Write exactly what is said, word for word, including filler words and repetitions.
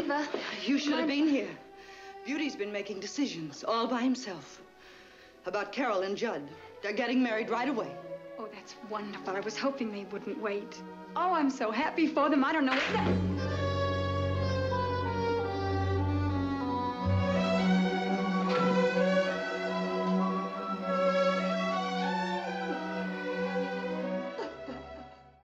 Eva. You should have been here. Beauty's been making decisions all by himself. About Carol and Judd. They're getting married right away. Oh, that's wonderful. I was hoping they wouldn't wait. Oh, I'm so happy for them. I don't know what...